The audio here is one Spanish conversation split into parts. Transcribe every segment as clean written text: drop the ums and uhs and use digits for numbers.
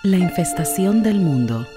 La infestación del mundo.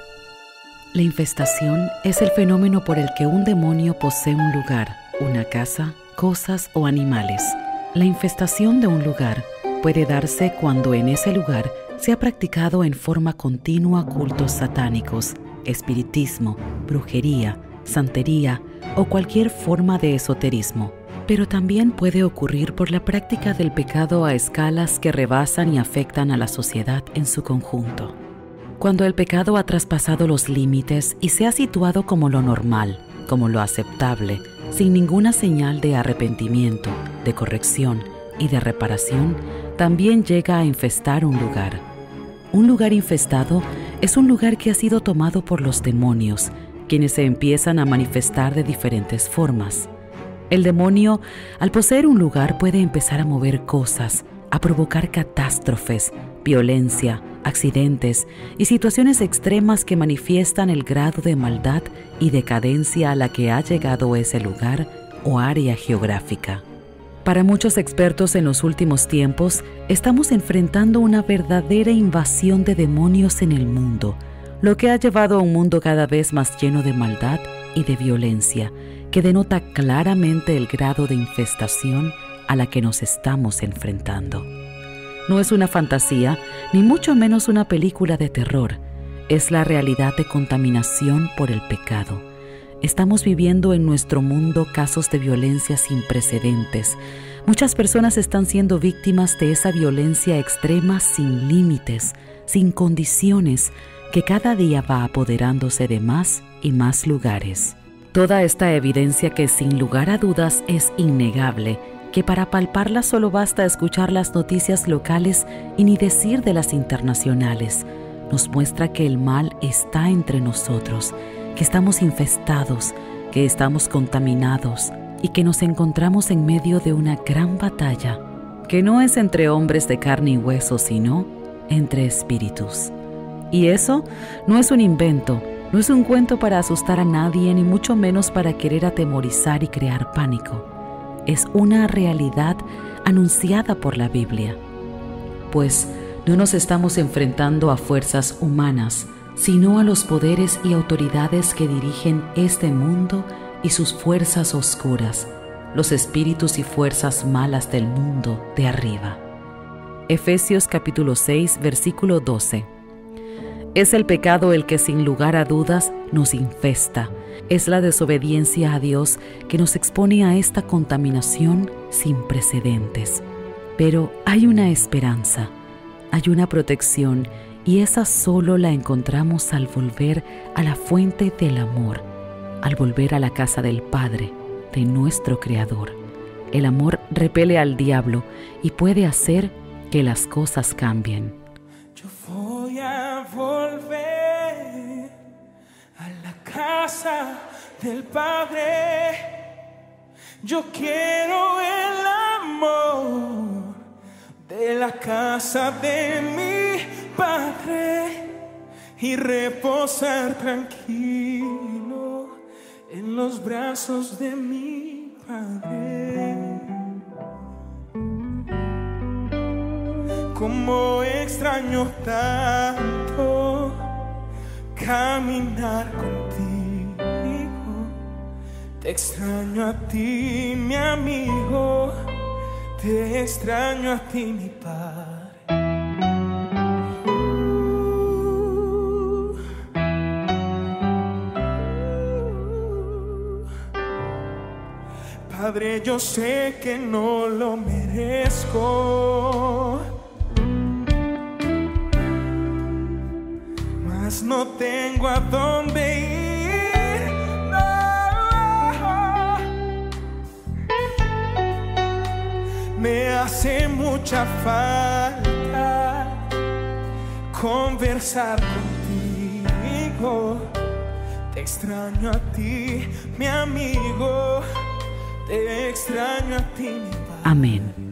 La infestación es el fenómeno por el que un demonio posee un lugar, una casa, cosas o animales. La infestación de un lugar puede darse cuando en ese lugar se ha practicado en forma continua cultos satánicos, espiritismo, brujería, santería o cualquier forma de esoterismo. Pero también puede ocurrir por la práctica del pecado a escalas que rebasan y afectan a la sociedad en su conjunto. Cuando el pecado ha traspasado los límites y se ha situado como lo normal, como lo aceptable, sin ninguna señal de arrepentimiento, de corrección y de reparación, también llega a infestar un lugar. Un lugar infestado es un lugar que ha sido tomado por los demonios, quienes se empiezan a manifestar de diferentes formas. El demonio, al poseer un lugar, puede empezar a mover cosas, a provocar catástrofes, violencia, accidentes y situaciones extremas que manifiestan el grado de maldad y decadencia a la que ha llegado ese lugar o área geográfica. Para muchos expertos en los últimos tiempos, estamos enfrentando una verdadera invasión de demonios en el mundo, lo que ha llevado a un mundo cada vez más lleno de maldad y de violencia, que denota claramente el grado de infestación a la que nos estamos enfrentando. No es una fantasía, ni mucho menos una película de terror. Es la realidad de contaminación por el pecado. Estamos viviendo en nuestro mundo casos de violencia sin precedentes. Muchas personas están siendo víctimas de esa violencia extrema sin límites, sin condiciones, que cada día va apoderándose de más y más lugares. Toda esta evidencia, que sin lugar a dudas es innegable, que para palparla solo basta escuchar las noticias locales y ni decir de las internacionales, nos muestra que el mal está entre nosotros, que estamos infestados, que estamos contaminados y que nos encontramos en medio de una gran batalla, que no es entre hombres de carne y hueso, sino entre espíritus. Y eso no es un invento, no es un cuento para asustar a nadie, ni mucho menos para querer atemorizar y crear pánico. Es una realidad anunciada por la Biblia. Pues no nos estamos enfrentando a fuerzas humanas, sino a los poderes y autoridades que dirigen este mundo y sus fuerzas oscuras, los espíritus y fuerzas malas del mundo de arriba. Efesios capítulo 6, versículo 12. Es el pecado el que sin lugar a dudas nos infesta. Es la desobediencia a Dios que nos expone a esta contaminación sin precedentes. Pero hay una esperanza, hay una protección, y esa solo la encontramos al volver a la fuente del amor, al volver a la casa del Padre, de nuestro Creador. El amor repele al diablo y puede hacer que las cosas cambien. Yo voy a volver a la casa del Padre. Yo quiero el amor de la casa de mi Padre y reposar tranquilo en los brazos de mi Padre. Como extraño tanto caminar contigo. Te extraño a ti, mi amigo. Te extraño a ti, mi Padre. Padre, yo sé que no lo merezco, mas no tengo a dónde ir. No. Me hace mucha falta conversar contigo. Te extraño a ti, mi amigo. Te extraño a ti, mi Padre. Amén.